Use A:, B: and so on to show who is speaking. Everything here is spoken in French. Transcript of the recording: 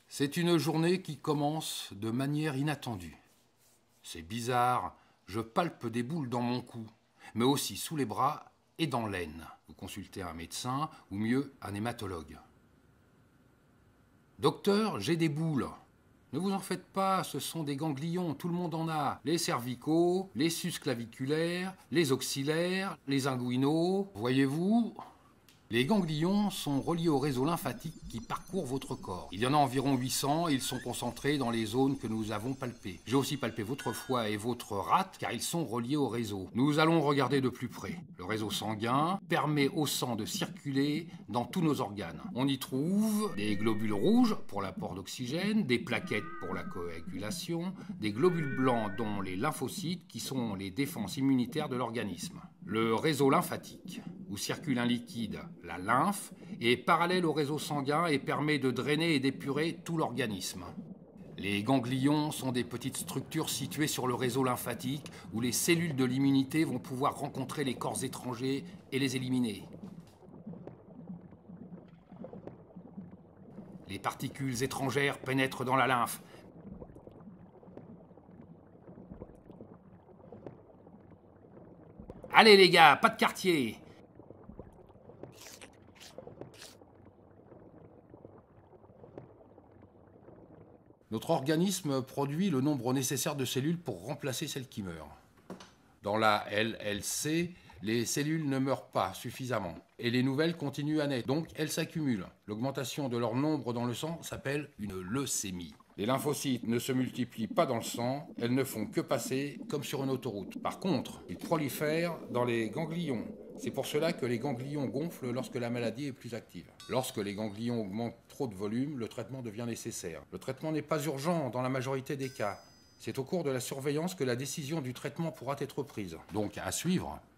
A: C'est une journée qui commence de manière inattendue. C'est bizarre, je palpe des boules dans mon cou, mais aussi sous les bras et dans l'aine. Vous consultez un médecin, ou mieux, un hématologue. Docteur, j'ai des boules. Ne vous en faites pas, ce sont des ganglions, tout le monde en a. Les cervicaux, les susclaviculaires, les auxillaires, les inguinaux. Voyez-vous, les ganglions sont reliés au réseau lymphatique qui parcourt votre corps. Il y en a environ 800 et ils sont concentrés dans les zones que nous avons palpées. J'ai aussi palpé votre foie et votre rate car ils sont reliés au réseau. Nous allons regarder de plus près. Le réseau sanguin permet au sang de circuler dans tous nos organes. On y trouve des globules rouges pour l'apport d'oxygène, des plaquettes pour la coagulation, des globules blancs dont les lymphocytes qui sont les défenses immunitaires de l'organisme. Le réseau lymphatique, où circule un liquide, la lymphe, est parallèle au réseau sanguin et permet de drainer et d'épurer tout l'organisme. Les ganglions sont des petites structures situées sur le réseau lymphatique où les cellules de l'immunité vont pouvoir rencontrer les corps étrangers et les éliminer. Les particules étrangères pénètrent dans la lymphe. Allez les gars, pas de quartier! Notre organisme produit le nombre nécessaire de cellules pour remplacer celles qui meurent. Dans la LLC, les cellules ne meurent pas suffisamment et les nouvelles continuent à naître, donc elles s'accumulent. L'augmentation de leur nombre dans le sang s'appelle une leucémie. Les lymphocytes ne se multiplient pas dans le sang, elles ne font que passer comme sur une autoroute. Par contre, ils prolifèrent dans les ganglions. C'est pour cela que les ganglions gonflent lorsque la maladie est plus active. Lorsque les ganglions augmentent trop de volume, le traitement devient nécessaire. Le traitement n'est pas urgent dans la majorité des cas. C'est au cours de la surveillance que la décision du traitement pourra être prise. Donc à suivre.